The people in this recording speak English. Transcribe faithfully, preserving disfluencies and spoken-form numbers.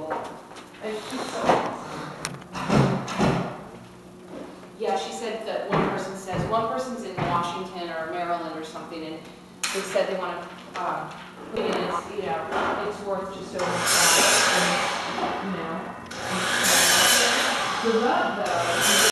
along. And she's so awesome. Yeah, she said that one person says, one person's in Washington or Maryland or something, and they said they want to, uh, put in, it's, you know, it's worth just over five, you know. So that, though,